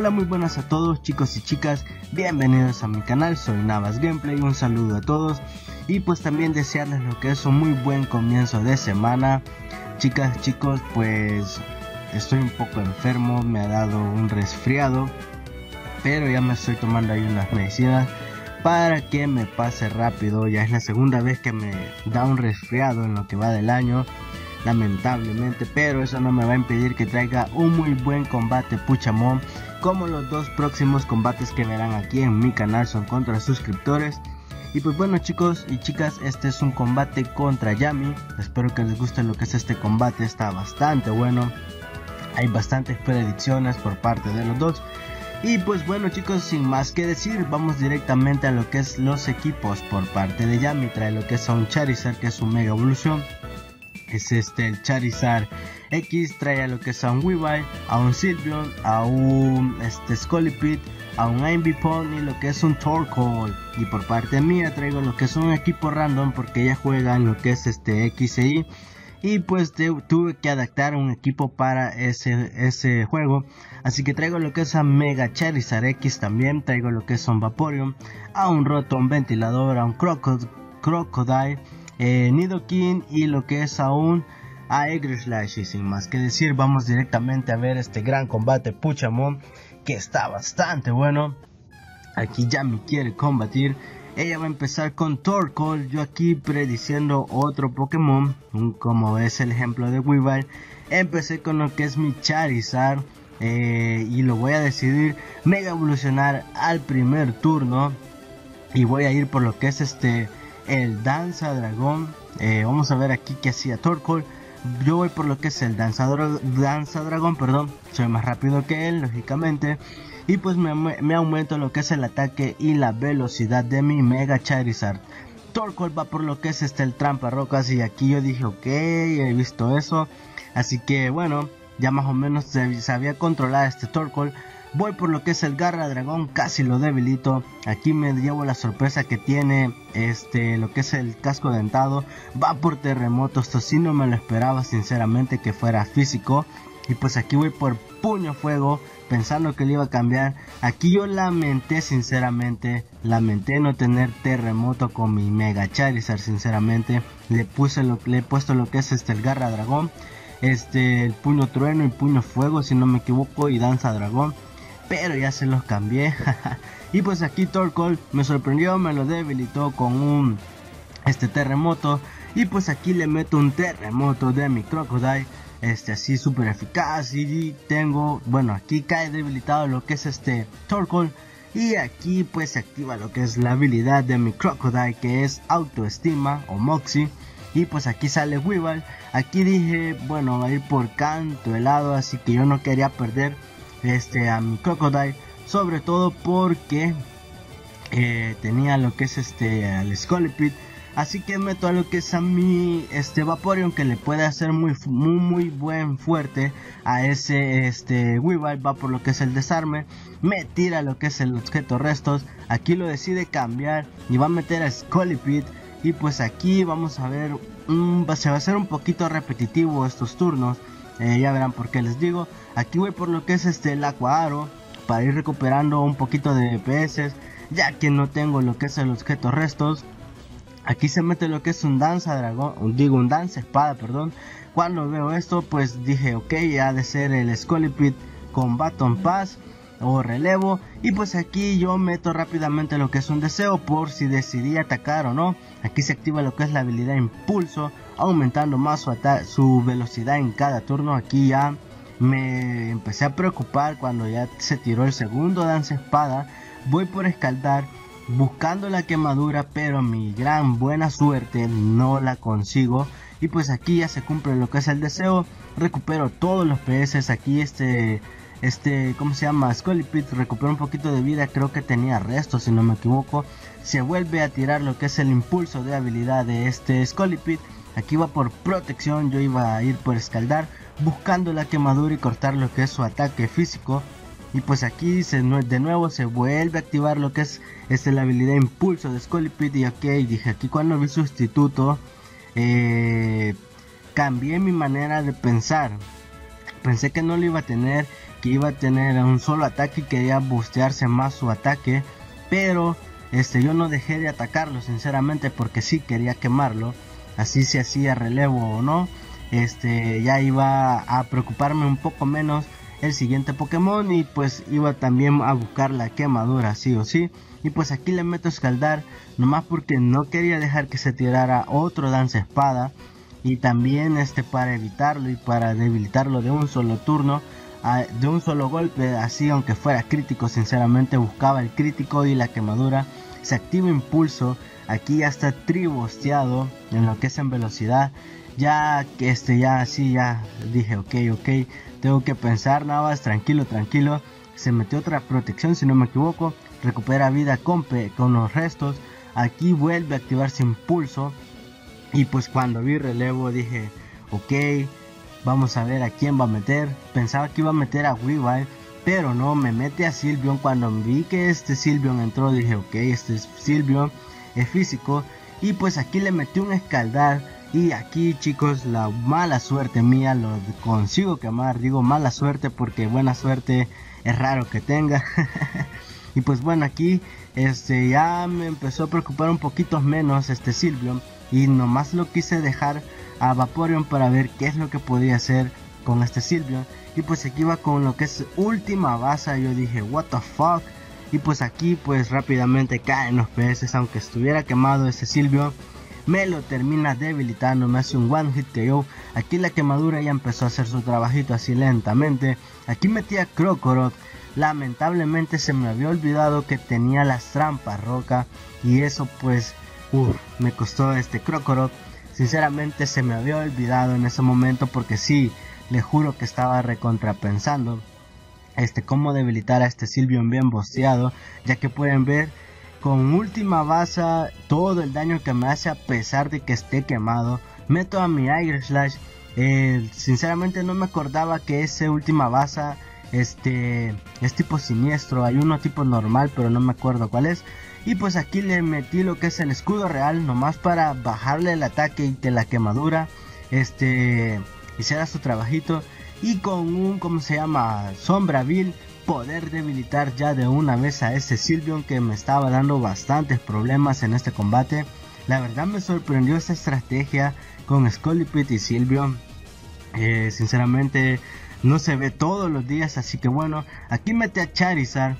Hola, muy buenas a todos chicos y chicas, bienvenidos a mi canal, soy Navas Gameplay, un saludo a todos y pues también desearles lo que es un muy buen comienzo de semana. Chicas, chicos, pues estoy un poco enfermo, me ha dado un resfriado, pero ya me estoy tomando ahí unas medicinas para que me pase rápido. Ya es la segunda vez que me da un resfriado en lo que va del año, lamentablemente, pero eso no me va a impedir que traiga un muy buen combate Puchamón, como los dos próximos combates que verán aquí en mi canal son contra suscriptores. Y pues bueno, chicos y chicas, este es un combate contra Yami. Espero que les guste lo que es este combate, está bastante bueno, hay bastantes predicciones por parte de los dos. Y pues bueno, chicos, sin más que decir, vamos directamente a lo que es los equipos. Por parte de Yami trae lo que es a un Charizard, que es su mega evolución, es el Charizard X. Trae a lo que es a un Weavile, a un Sylveon, a un Scolipede, a un Ambipom y lo que es un Torkoal. Y por parte mía traigo lo que es un equipo random, porque ella juega en lo que es X e Y, y pues tuve que adaptar un equipo para ese juego, así que traigo lo que es a Mega Charizard X. También traigo lo que es un Vaporeon, a un Rotom Ventilador, a un Crocodile, Nidoking y lo que es aún a Aegislash. Y sin más que decir, vamos directamente a ver este gran combate Puchamón, que está bastante bueno. Aquí Yami quiere combatir, ella va a empezar con Torkoal, yo aquí prediciendo otro Pokémon, como es el ejemplo de Weavile. Empecé con lo que es mi Charizard, y lo voy a decidir mega evolucionar al primer turno, y voy a ir por lo que es el Danza Dragón. Vamos a ver aquí que hacía Torkoal. Yo voy por lo que es el Danza Dragón, perdón, soy más rápido que él, lógicamente. Y pues me aumento lo que es el ataque y la velocidad de mi Mega Charizard. Torkoal va por lo que es el Trampa Rocas, y aquí yo dije ok, he visto eso. Así que bueno, ya más o menos sabía controlar Torkoal. Voy por lo que es el Garra Dragón, casi lo debilito. Aquí me llevo la sorpresa que tiene lo que es el Casco Dentado. Va por Terremoto, esto sí no me lo esperaba sinceramente que fuera físico. Y pues aquí voy por Puño Fuego, pensando que le iba a cambiar. Aquí yo lamenté sinceramente, lamenté no tener Terremoto con mi Mega Charizard sinceramente. Le he puesto lo que es el Garra Dragón, el Puño Trueno y Puño Fuego si no me equivoco, y Danza Dragón, pero ya se los cambié. Y pues aquí Torkoal me sorprendió, me lo debilitó con un Terremoto. Y pues aquí le meto un Terremoto de mi Crocodile, así súper eficaz. Y tengo, bueno, aquí cae debilitado lo que es Torkoal. Y aquí pues se activa lo que es la habilidad de mi Crocodile, que es Autoestima o Moxie. Y pues aquí sale Weavile. Aquí dije, bueno, va a ir por Canto Helado, así que yo no quería perder a mi Crocodile, sobre todo porque tenía lo que es al Scolipede. Así que meto a lo que es a mi Vaporeon, que le puede hacer muy buen fuerte a ese Weavile. Va por lo que es el desarme, me tira lo que es el objeto restos. Aquí lo decide cambiar y va a meter a Scolipede. Y pues aquí vamos a ver, se va a hacer un poquito repetitivo estos turnos, ya verán por qué les digo. Aquí voy por lo que es el Aqua Aro, para ir recuperando un poquito de DPS, ya que no tengo lo que es el objeto restos. Aquí se mete lo que es un Danza Dragón, un Danza Espada, perdón. Cuando veo esto pues dije ok, ha de ser el Scolipede con Baton Pass o relevo. Y pues aquí yo meto rápidamente lo que es un deseo, por si decidí atacar o no. Aquí se activa lo que es la habilidad Impulso, aumentando más su velocidad en cada turno. Aquí ya me empecé a preocupar cuando ya se tiró el segundo Danza Espada. Voy por Escaldar, buscando la quemadura, pero mi gran buena suerte no la consigo. Y pues aquí ya se cumple lo que es el deseo, recupero todos los PS. Aquí ¿cómo se llama? Scolipede recupera un poquito de vida, creo que tenía restos si no me equivoco. Se vuelve a tirar lo que es el impulso de habilidad de Scolipede. Aquí va por protección, yo iba a ir por Escaldar, buscando la quemadura y cortar lo que es su ataque físico. Y pues aquí de nuevo se vuelve a activar lo que es la habilidad impulso de Scolipede. Y ok, dije aquí cuando vi sustituto, cambié mi manera de pensar. Pensé que no lo iba a tener que iba a tener un solo ataque y quería bustearse más su ataque, pero yo no dejé de atacarlo sinceramente porque sí quería quemarlo, así se hacía relevo o no. Ya iba a preocuparme un poco menos el siguiente Pokémon y pues iba también a buscar la quemadura sí o sí. Y pues aquí le meto escaldar nomás porque no quería dejar que se tirara otro danza espada, y también para evitarlo y para debilitarlo de un solo turno, de un solo golpe, así aunque fuera crítico. Sinceramente buscaba el crítico y la quemadura. Se activa impulso, aquí ya está tribosteado en lo que es en velocidad. Ya que ya así ya dije ok, tengo que pensar, Navas, tranquilo. Se metió otra protección si no me equivoco, recupera vida con los restos. Aquí vuelve a activarse impulso, y pues cuando vi relevo dije ok, vamos a ver a quién va a meter. Pensaba que iba a meter a Weavile, pero no, me mete a Sylveon. Cuando vi que Sylveon entró dije ok, Sylveon es físico, y pues aquí le metí un escaldar. Y aquí, chicos, la mala suerte mía, lo consigo quemar. Digo mala suerte porque buena suerte es raro que tenga. Y pues bueno, aquí ya me empezó a preocupar un poquito menos Sylveon, y nomás lo quise dejar a Vaporeon para ver qué es lo que podía hacer con Sylveon. Y pues aquí va con lo que es última base. Yo dije what the fuck, y pues aquí pues rápidamente caen los PS. Aunque estuviera quemado Sylveon, me lo termina debilitando, me hace un one hit KO. Aquí la quemadura ya empezó a hacer su trabajito así lentamente. Aquí metí a Krokorok. Lamentablemente se me había olvidado que tenía las trampas roca, y eso pues me costó Krokorok. Sinceramente se me había olvidado en ese momento, porque sí, le juro que estaba recontrapensando cómo debilitar a Sylveon bien bosteado, ya que pueden ver con última base todo el daño que me hace a pesar de que esté quemado. Meto a mi Air Slash. Sinceramente no me acordaba que ese última base es tipo siniestro. Hay uno tipo normal, pero no me acuerdo cuál es. Y pues aquí le metí lo que es el escudo real, nomás para bajarle el ataque y que la quemadura hiciera su trabajito. Y con un Sombra Vil, poder debilitar ya de una vez a Sylveon, que me estaba dando bastantes problemas en este combate. La verdad me sorprendió esta estrategia con Scolipede y Sylveon. Sinceramente no se ve todos los días, así que bueno, aquí mete a Charizard.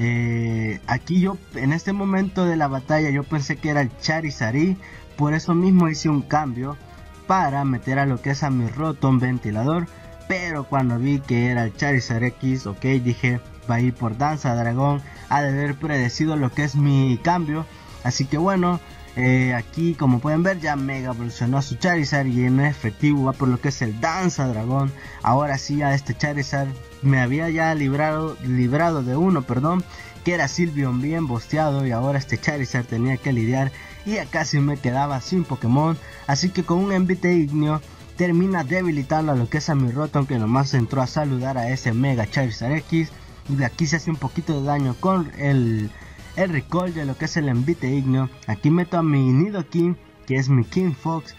Aquí yo en este momento de la batalla yo pensé que era el Charizard, por eso mismo hice un cambio para meter a lo que es a mi Rotom Ventilador. Pero cuando vi que era el Charizard X, ok, dije va a ir por Danza Dragón. Ha de haber predecido lo que es mi cambio. Así que bueno, aquí como pueden ver ya mega evolucionó su Charizard, y en efectivo va por lo que es el Danza Dragón. Ahora sí, a Charizard me había ya librado de uno, que era Sylveon bien bosteado, y ahora Charizard tenía que lidiar, y ya casi me quedaba sin Pokémon. Así que con un Envite Igneo termina debilitando a lo que es a mi Rotom, que nomás entró a saludar a ese Mega Charizard X. Y de aquí se hace un poquito de daño con el recall de lo que es el Envite Igneo. Aquí meto a mi Nidoking, que es mi King Fox.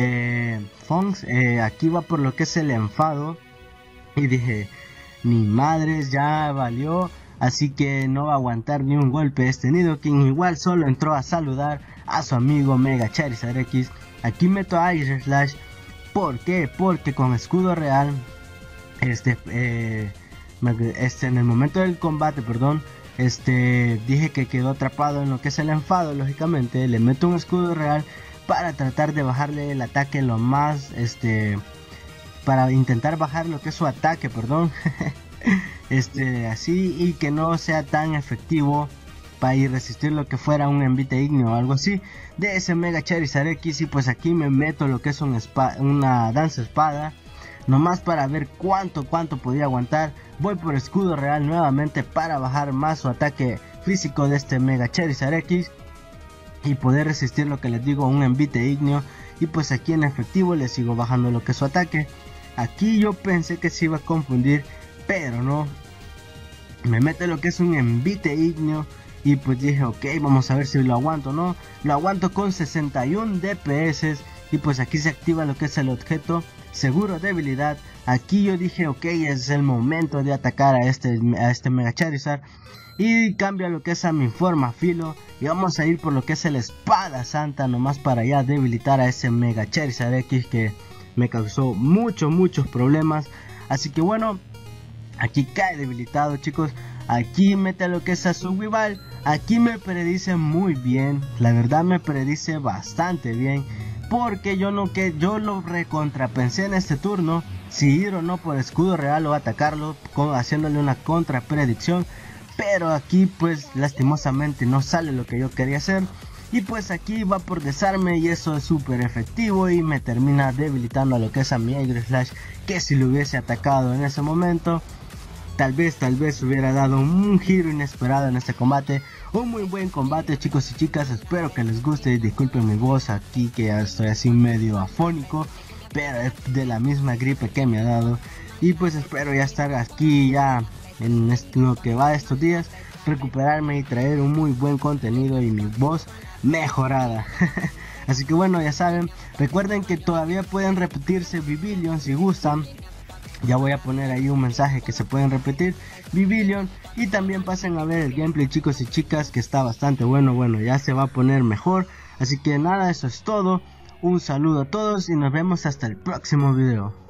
Aquí va por lo que es el enfado. Y dije, ni madres, ya valió. Así que no va a aguantar ni un golpe Nidoking. Igual solo entró a saludar a su amigo Mega Charizard X. Aquí meto a Air Slash. ¿Por qué? Porque con escudo real, en el momento del combate, dije que quedó atrapado en lo que es el enfado. Lógicamente le meto un escudo real para tratar de bajarle el ataque lo más, para intentar bajar lo que es su ataque, así, y que no sea tan efectivo para ir resistir lo que fuera un Envite Igneo o algo así de ese Mega Charizard X. Y pues aquí me meto lo que es una Danza Espada, nomás para ver cuánto podía aguantar. Voy por escudo real nuevamente para bajar más su ataque físico de este Mega Charizard X y poder resistir lo que les digo, un Envite Igneo. Y pues aquí en efectivo le sigo bajando lo que es su ataque. Aquí yo pensé que se iba a confundir, pero no, me mete lo que es un Envite Igneo. Y pues dije ok, vamos a ver si lo aguanto o no. Lo aguanto con 61 DPS. Y pues aquí se activa lo que es el objeto seguro debilidad. Aquí yo dije ok, es el momento de atacar a este Mega Charizard. Y cambio a lo que es a mi forma filo. Y vamos a ir por lo que es el espada santa, nomás para ya debilitar a ese Mega Charizard X que me causó muchos problemas. Así que bueno, aquí cae debilitado, chicos. Aquí mete lo que es a su rival. Aquí me predice muy bien. La verdad me predice bastante bien. Porque yo lo recontrapensé en este turno. Si ir o no por escudo real o atacarlo, haciéndole una contra predicción. Pero aquí pues lastimosamente no sale lo que yo quería hacer. Y pues aquí va por desarme y eso es súper efectivo y me termina debilitando a lo que es a mi Aeroslash, que si lo hubiese atacado en ese momento, tal vez hubiera dado un giro inesperado en este combate. Un muy buen combate, chicos y chicas, espero que les guste. Disculpen mi voz aquí que ya estoy así medio afónico, pero es de la misma gripe que me ha dado. Y pues espero ya estar aquí ya en lo que va de estos días, recuperarme y traer un muy buen contenido y mi voz mejorada. Así que bueno, ya saben, recuerden que todavía pueden repetirse Vivillon si gustan. Ya voy a poner ahí un mensaje que se pueden repetir Vivillon. Y también pasen a ver el gameplay, chicos y chicas, que está bastante bueno. Bueno, ya se va a poner mejor. Así que nada, eso es todo. Un saludo a todos y nos vemos hasta el próximo video.